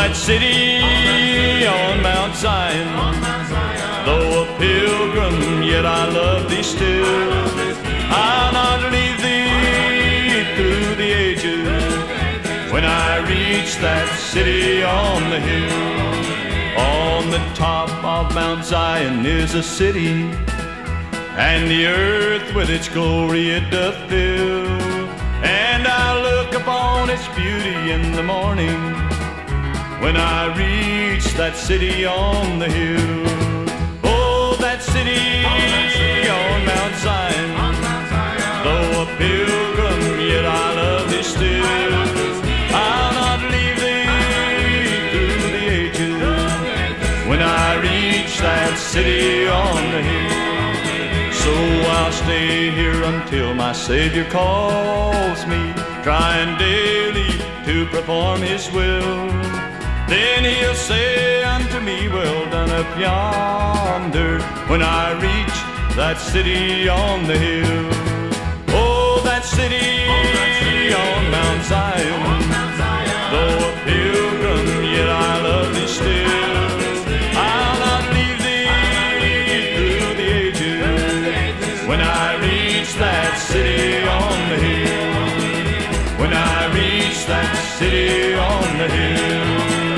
that city on Mount Zion. Though a pilgrim, yet I love thee still. I'll not leave thee through the ages. When I reach that city on the hill, on the top of Mount Zion is a city, and the earth with its glory it doth fill. And I look upon its beauty in the morning, when I reach that city on the hill. Oh, that city on Mount Zion. Though a pilgrim, yet I love thee still. I'll not leave thee through the ages, when I reach that city on the hill. So I'll stay here until my Savior calls me, trying daily to perform His will. Then He'll say unto me, well done up yonder, when I reach that city on the hill. Oh, that city on Mount Zion. Though a pilgrim, yet I love thee still. I'll not leave thee through the ages, when I reach that city on the hill. When I reach that city on the hill.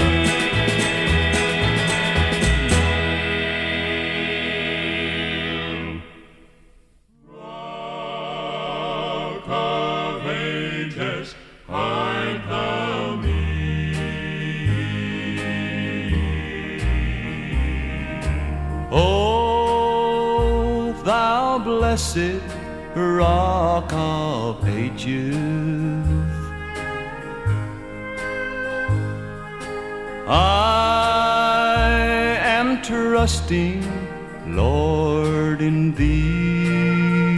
Blessed Rock of Ages, I am trusting, Lord, in Thee.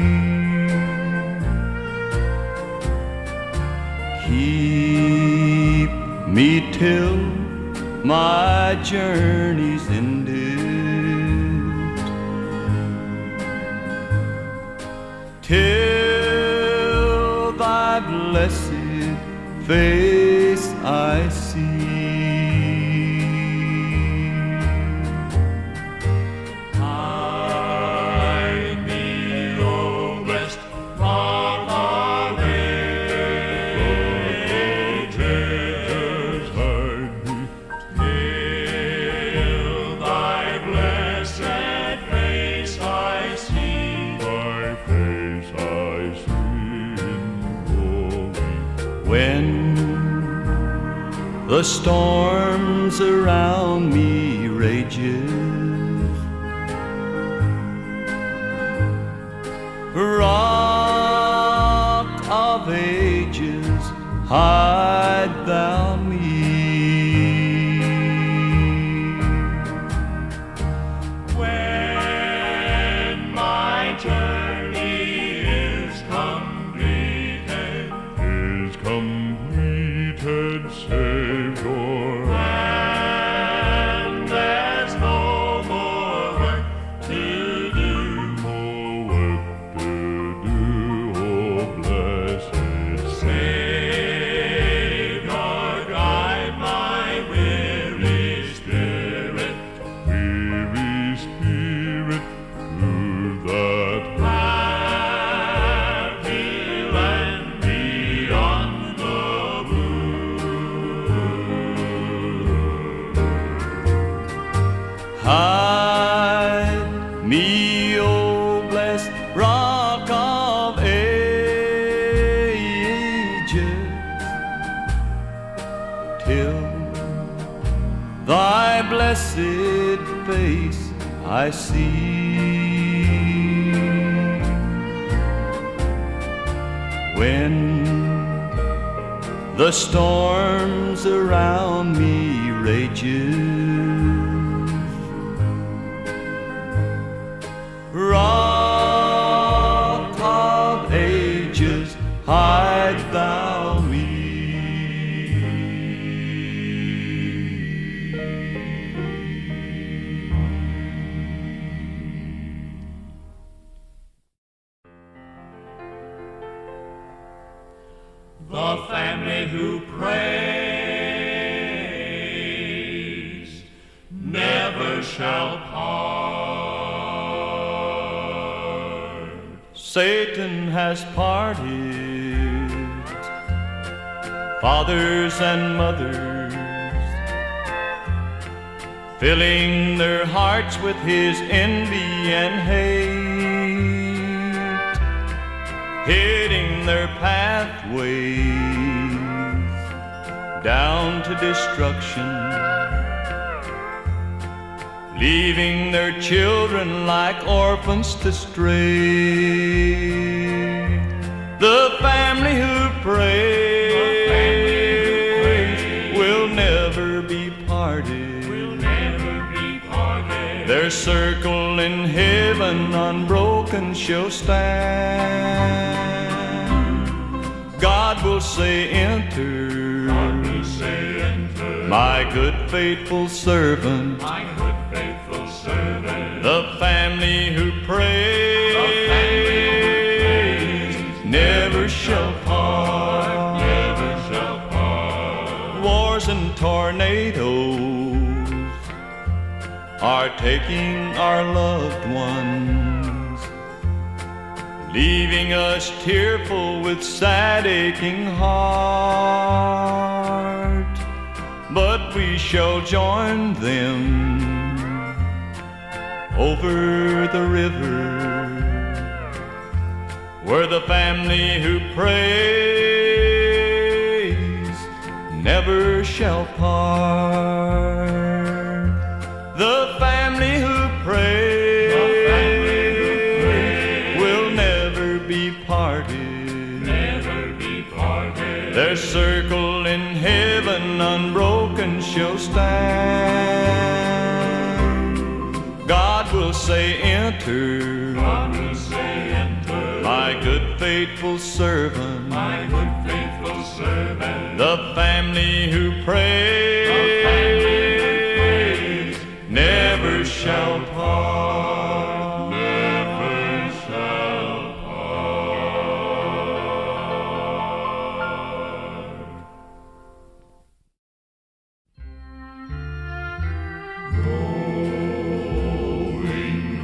Keep me till my journey's ended, till Thy blessed face I see. Hide me, O blessed Rock of Ages, hide me till Thy blessed face I see. Thy face I see in glory. When the storms around me rages, Rock of Ages, hide Thou me. When my journey is completed, Savior, and there's no more work to do, oh blessed Savior, guide my weary spirit to that happy land beyond the Hide me, O blessed Rock of Ages, till Thy blessed face I see. When the storms around me rages, Rock of Ages, hide Thou me. The family who pray Satan has parted fathers and mothers, filling their hearts with his envy and hate, hitting their pathways down to destruction, leaving their children like orphans to stray. The family who prays will never be parted. Their circle in heaven unbroken shall stand. God will say, enter, my good faithful servant. The family who prays never shall part. Wars and tornadoes are taking our loved ones, leaving us tearful with sad aching heart. But we shall join them over the river, where the family who prays never shall part. The family who prays will never be parted. Their circle in heaven unbroken shall stand. God will say, enter, my good faithful servant. The family who prays never shall part. Never shall part. Going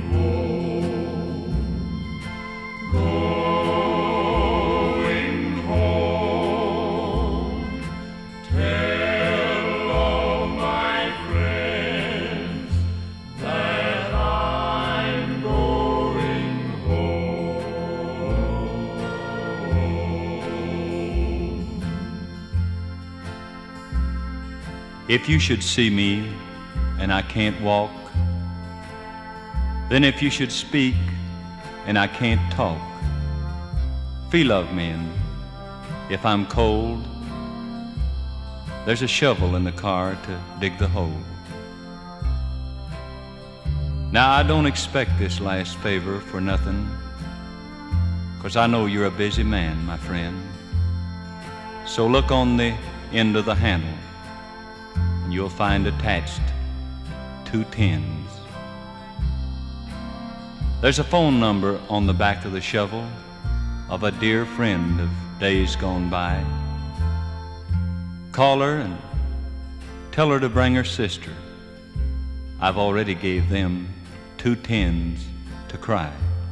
home, tell all my friends that I'm going home. If you should see me and I can't walk, then if you should speak and I can't talk, feel of me, and if I'm cold, there's a shovel in the car to dig the hole. Now I don't expect this last favor for nothing, 'cause I know you're a busy man, my friend. So look on the end of the handle, and you'll find attached 2 tins. There's a phone number on the back of the shovel of a dear friend of days gone by. Call her and tell her to bring her sister. I've already gave them 2 tins to cry.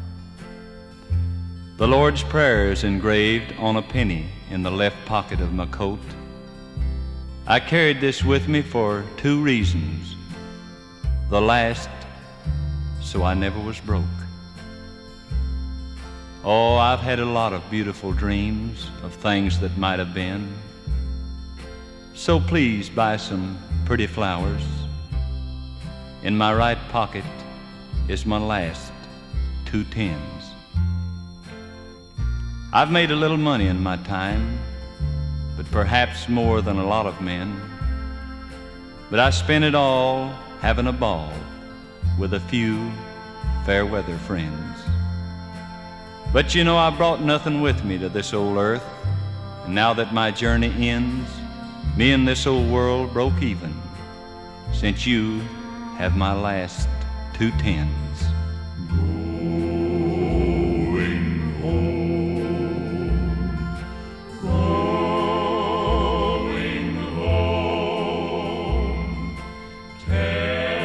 The Lord's Prayer is engraved on a penny in the left pocket of my coat. I carried this with me for 2 reasons. The last, so I never was broke. Oh, I've had a lot of beautiful dreams of things that might have been. So please buy some pretty flowers. In my right pocket is my last 2 tins. I've made a little money in my time, but perhaps more than a lot of men. But I spent it all having a ball with a few fair weather friends. But you know, I brought nothing with me to this old earth, and now that my journey ends, me and this old world broke even, since you have my last 2 tins.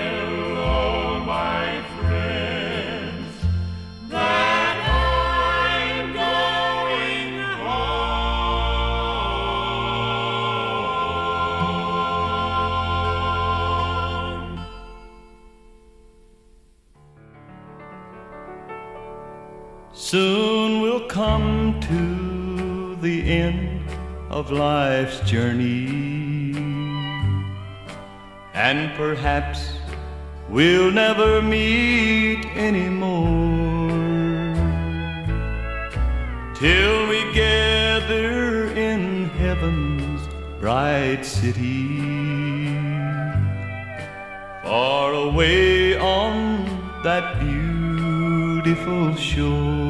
I Soon we'll come to the end of life's journey, and perhaps we'll never meet anymore, till we gather in heaven's bright city, far away on that beautiful shore.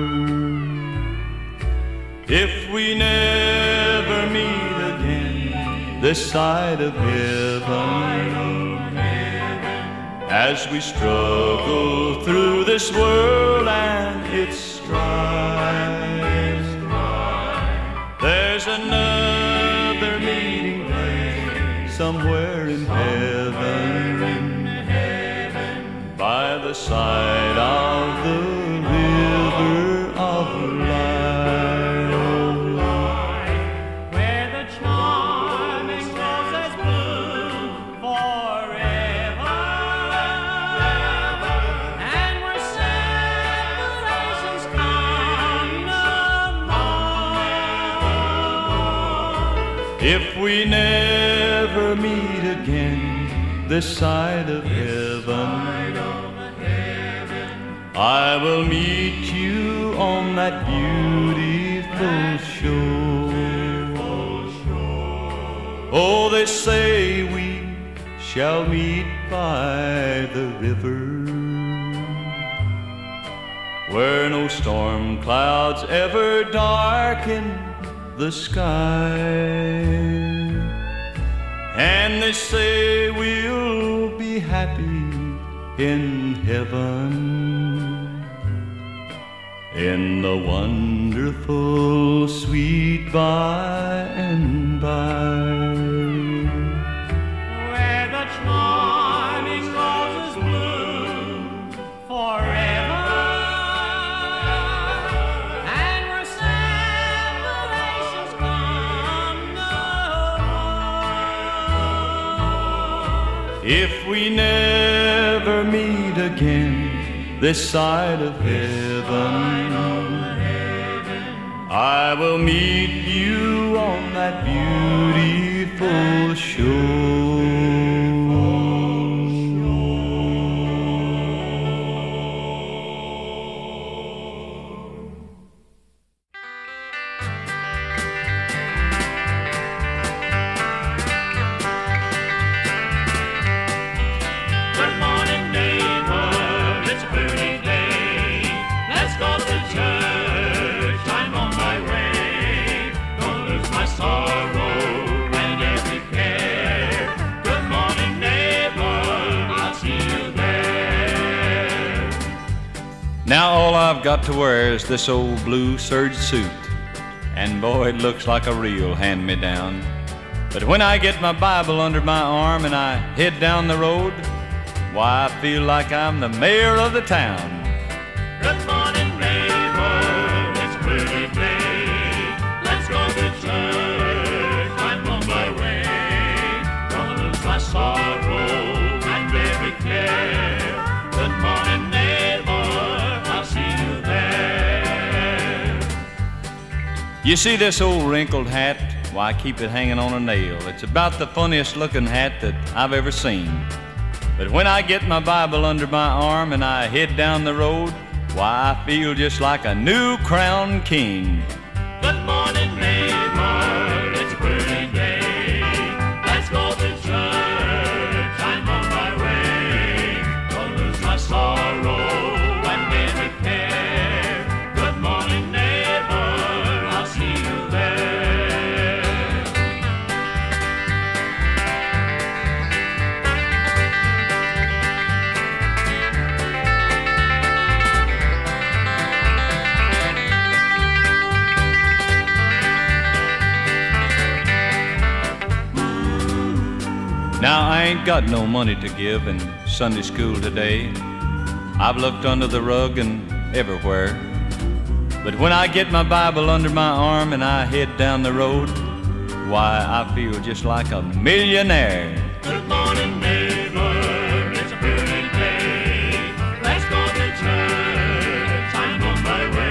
If we never meet again this side of heaven, as we struggle through this world and its strife, there's another meeting place somewhere in heaven, by the side of the river of life, where the charming roses bloom forever, and where separations come no more. if we never meet again this side of heaven, I will meet you on that beautiful shore. Oh, they say we shall meet by the river, where no storm clouds ever darken the sky, and they say we'll be happy in heaven, in the wonderful sweet by and by, Where the charming roses bloom forever, and where separations come no more. if we never meet again this side of heaven, I will meet you on that beautiful shore. Good morning, neighbor, it's a pretty day. Let's go to church, I'm on my way. Don't lose my sorrow and every care. Good morning, neighbor, I'll see you there. Now all I've got to wear is this old blue serge suit, and boy, it looks like a real hand-me-down. But when I get my Bible under my arm and I head down the road, why, I feel like I'm the mayor of the town. Good morning, neighbor, it's a pretty day. Let's go to church, I'm on my way. Don't lose my sorrow and every care. Good morning, neighbor, I'll see you there. You see this old wrinkled hat? Why, I keep it hanging on a nail. It's about the funniest looking hat that I've ever seen. But when I get my Bible under my arm and I head down the road, why, I feel just like a new crowned king. Good morning, neighbor, it's a pretty day. Let's go to church, I'm on my way. Don't lose my sorrow and every care. Good morning, neighbor, I'll see you there. Now, I ain't got no money to give in Sunday school today. I've looked under the rug and everywhere. But when I get my Bible under my arm and I head down the road, why, I feel just like a millionaire. Good morning, neighbor, it's a pretty day. Let's go to church, I'm on my way.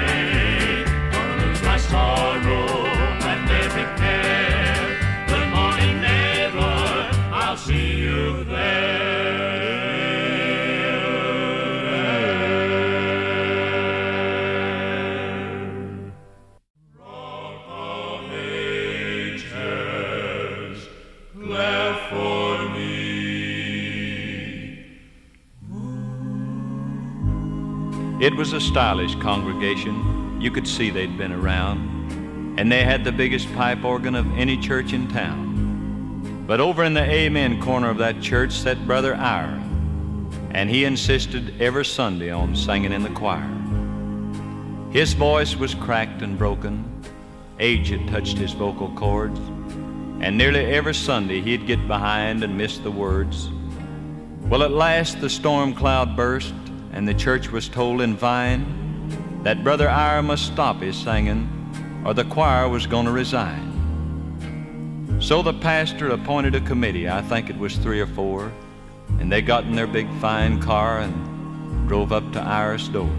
It was a stylish congregation. You could see they'd been around, and they had the biggest pipe organ of any church in town. But over in the amen corner of that church sat Brother Ira, and he insisted every Sunday on singing in the choir. His voice was cracked and broken. Age had touched his vocal cords, and nearly every Sunday he'd get behind and miss the words. Well, at last the storm cloud burst, and the church was told in Vine that Brother Ira must stop his singing or the choir was going to resign. So the pastor appointed a committee, I think it was 3 or 4, and they got in their big fine car and drove up to Ira's door.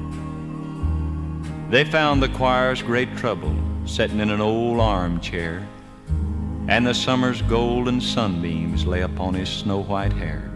They found the choir's great trouble sitting in an old armchair, and the summer's golden sunbeams lay upon his snow-white hair.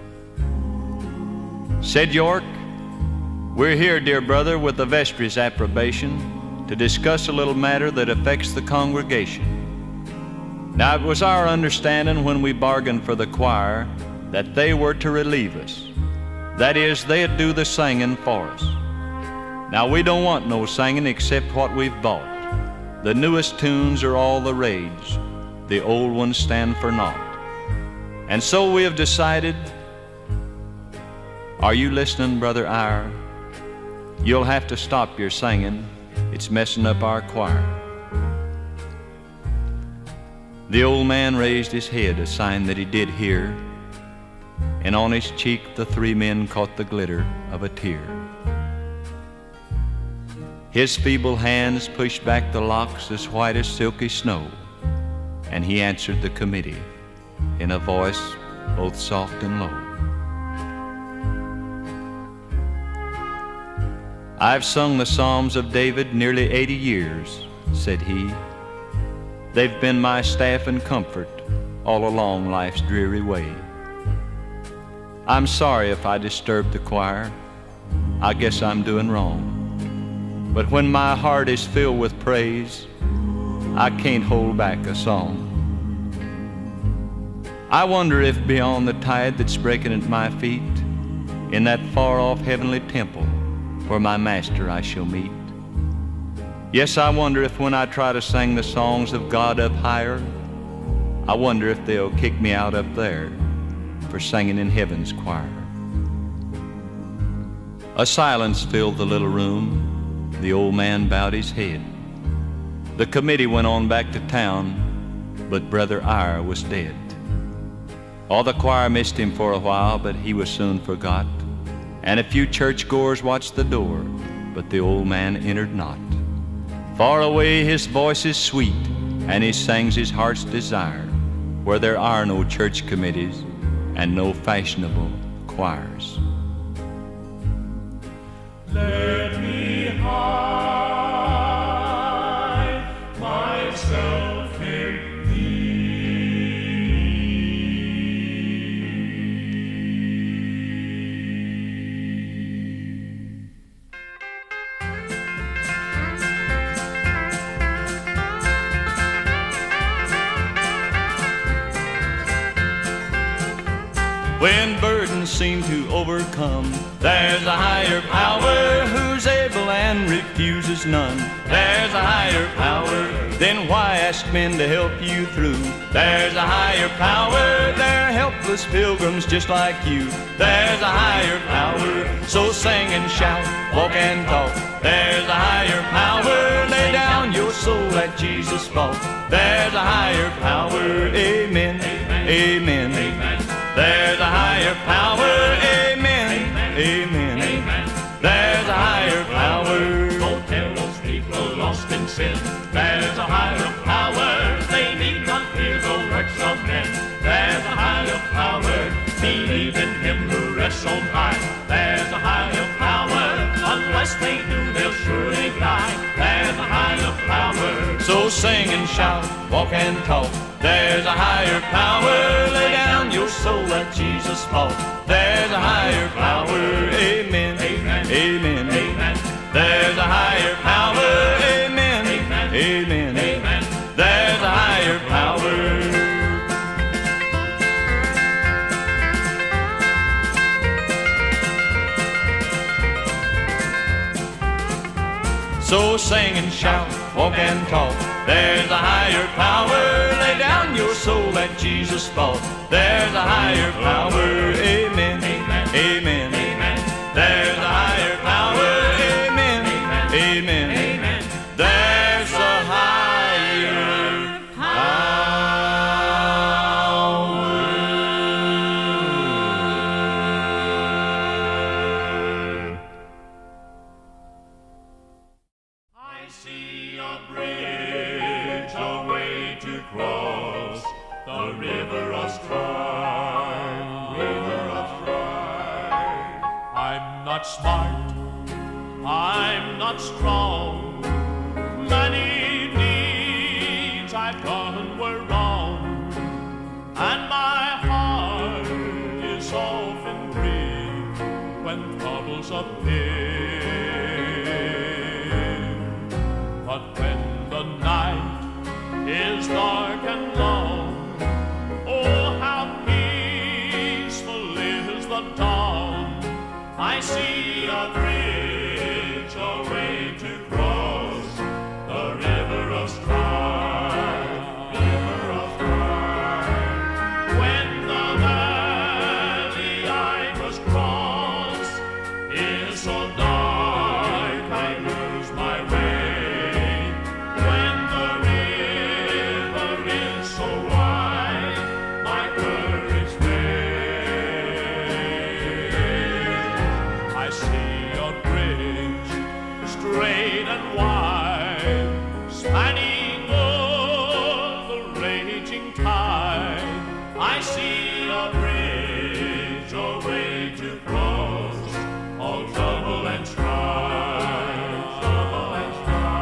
Said York, "We're here, dear brother, with the vestry's approbation to discuss a little matter that affects the congregation. Now, it was our understanding when we bargained for the choir that they were to relieve us. That is, they'd do the singing for us. Now, we don't want no singing except what we've bought. The newest tunes are all the rage. The old ones stand for naught. And so we have decided..." Are you listening, Brother Ira? You'll have to stop your singing. It's messing up our choir. The old man raised his head, a sign that he did hear, and on his cheek the 3 men caught the glitter of a tear. His feeble hands pushed back the locks as white as silky snow, and he answered the committee in a voice both soft and low. "I've sung the Psalms of David nearly 80 years," said he. "They've been my staff and comfort all along life's dreary way. I'm sorry if I disturbed the choir. I guess I'm doing wrong. But when my heart is filled with praise, I can't hold back a song. I wonder if beyond the tide that's breaking at my feet, in that far-off heavenly temple where my master I shall meet. Yes, I wonder if when I try to sing the songs of God up higher, I wonder if they'll kick me out up there for singing in heaven's choir." A silence filled the little room. The old man bowed his head. The committee went on back to town, but Brother Ira was dead. All the choir missed him for a while, but he was soon forgot, and a few churchgoers watched the door, but the old man entered not. Far away his voice is sweet, and he sings his heart's desire, where there are no church committees and no fashionable choirs. Let me hide myself in When burdens seem to overcome, there's a higher power who's able and refuses none. There's a higher power, then why ask men to help you through? There's a higher power, they're helpless pilgrims just like you. There's a higher power, so sing and shout, walk and talk. There's a higher power, lay down your soul at Jesus' fault. There's a higher power, amen, amen, amen. There's a higher power, amen, amen, amen. There's a higher power. Go tell those people lost in sin. There's a higher power. They need not fear the works of men. There's a higher power. Believe in him who rests on high. There's a higher power. Unless they do, they'll surely die. There's a higher power. So sing and shout, walk and talk. There's a higher power, lay down your soul at Jesus' fault. There's a higher power, amen, amen, amen, amen. There's a higher power, amen, amen, amen, amen. There's a higher power. sing and shout, walk and talk. There's a higher power. Lay down your soul that Jesus bought. There's a higher power. Amen. Amen. Amen. Amen. There's a higher power. Amen. Amen. Amen. There's a higher power. I see a bridge, a way to cross the river of strife, river of strife. I'm not smart, I'm not strong. Many deeds I've done were wrong, and my heart is often grieved when troubles appear. But when the night is dark and long, oh, how peaceful is the dawn. I see a bridge, a way to cross the river of strife, river of strife. When the valley I must cross is so dark, I lose my way. When the river is so wide, my courage fails. I see a bridge, straight and wide, spanning o'er the raging tide. I see a bridge, a way to cross all trouble and strife, trouble and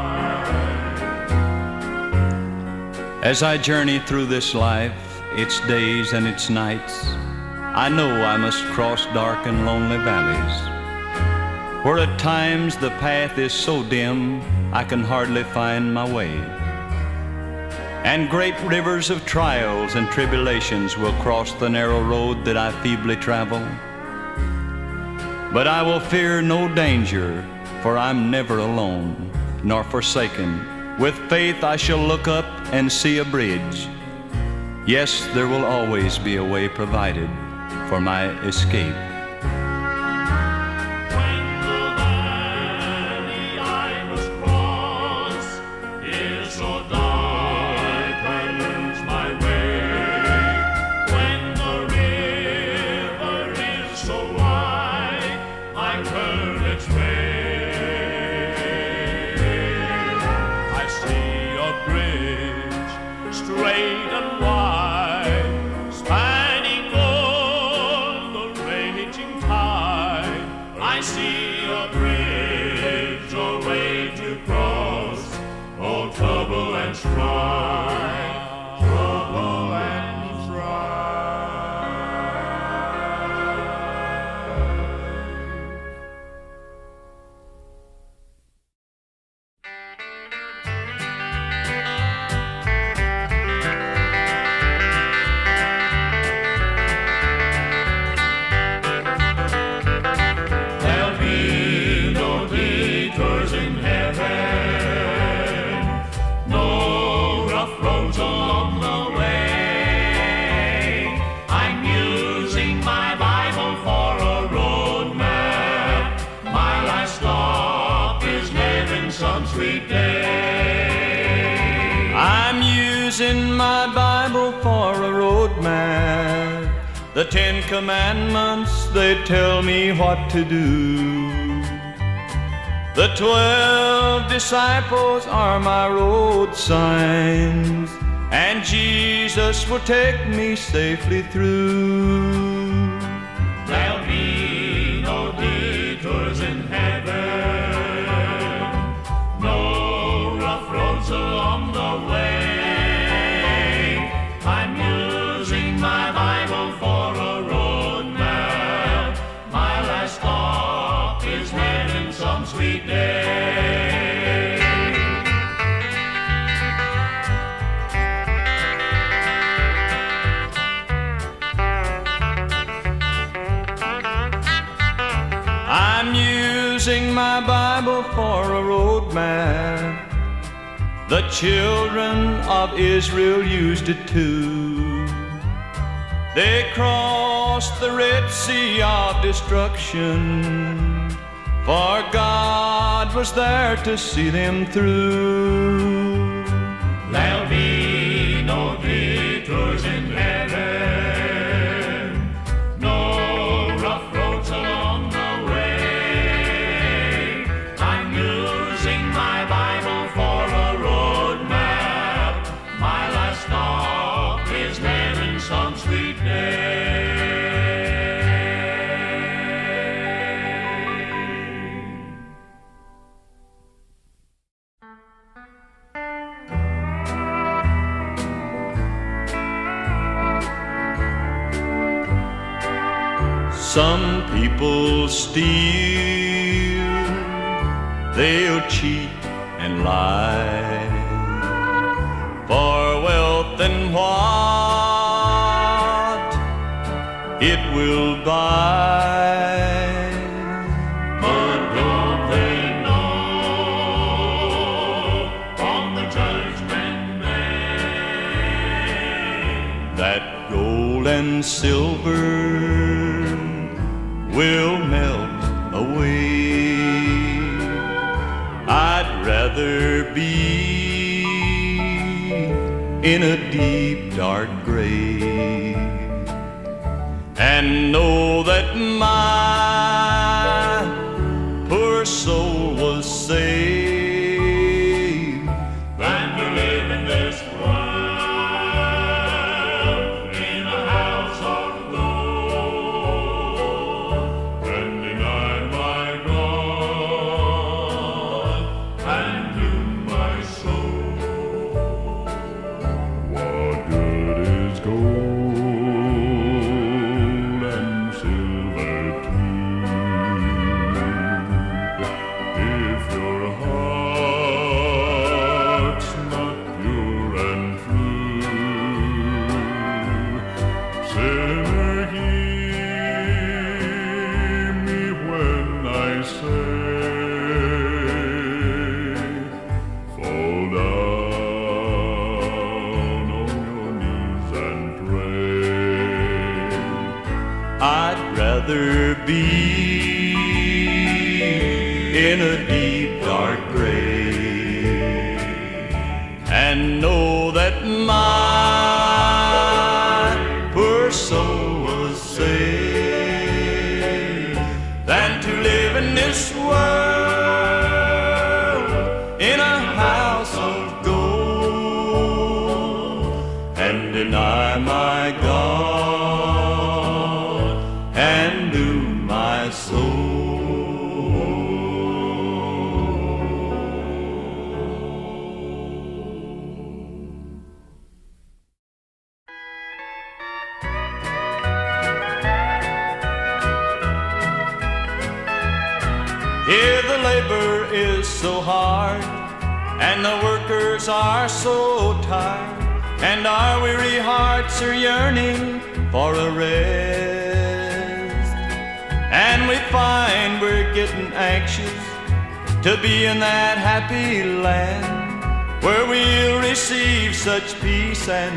strife. As I journey through this life, its days and its nights, I know I must cross dark and lonely valleys, where at times the path is so dim I can hardly find my way. And great rivers of trials and tribulations will cross the narrow road that I feebly travel. But I will fear no danger, for I'm never alone, nor forsaken. With faith I shall look up and see a bridge. Yes, there will always be a way provided for my escape. When the valley I must cross is so dark, I lose my way. When the river is so wide, my courage fails. I see a bridge, straight and wide, spanning o'er the raging tide. I see a bridge, a way to cross all trouble and strife, trouble and strife. There'll be no detours in heaven, no rough roads along the way. I'm using my Bible for a road map. My last stop is heaven some sweet day. I'm using my Bible for a road map. The 10 Commandments, they tell me what to do. The 12 disciples are my road signs, and Jesus will take me safely through. There'll be no detours in heaven, no rough roads along the way. I'm using my Bible for a road map. My last stop is heaven some sweet day. I'm using my Bible for a road road map. The children of Israel used it too. They crossed the Red Sea of destruction, for God was there to see them through. There'll be no detours in heaven, no rough roads along the way. I'm using my Bible for a road map. My last stop is heaven some sweet day. Some people steal, they'll cheat and lie for wealth and what it will buy. But don't they know on the judgment day That gold and silver will melt away. I'd rather be in a deep dark grave and know that my poor soul was saved than to live in this world in a house of gold and deny my God and doom my soul. What good is gold and silver too, if your heart's not pure and true? Sinner, hear me when I say, fall down on your knees and pray. I'd rather be in a deep dark grave and know that my poor soul was saved than to live in this world in a house of gold and deny my God and doom my soul. Here the labor is so hard, and the workers are so tired, and our weary hearts are yearning for a rest. And we find we're getting anxious to be in that happy land where we'll receive such peace and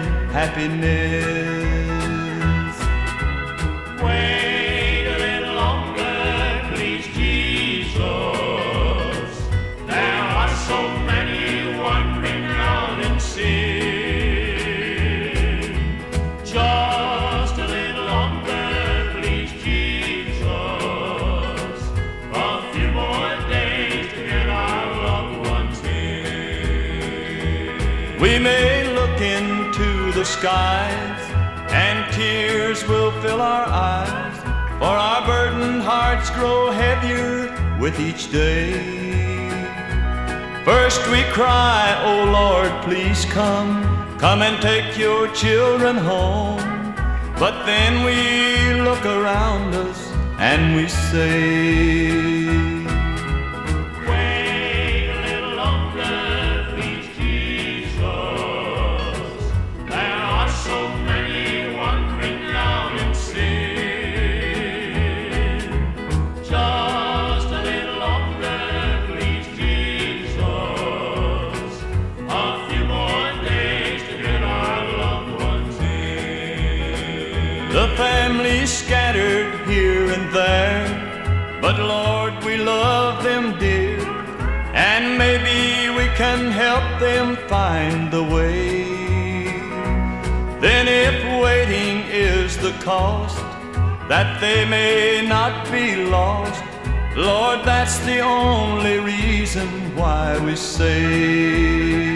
happiness. Wait a little longer, please, Jesus. There are so many wandering out in sin. Just a little longer, please, Jesus. A few more days to get our loved ones in. We may look into the skies and tears will fill our eyes, for our burdened hearts grow heavier with each day. First we cry, oh Lord, please come and take your children home. But then we look around us and we say, wait a little longer, please, Jesus. There are so many wandering out in sin. Just a little longer, please, Jesus. The family's scattered here and there, but Lord, we love them dear, and maybe we can help them find the way. Then if waiting is the cost, that they may not be lost, Lord, that's the only reason why we say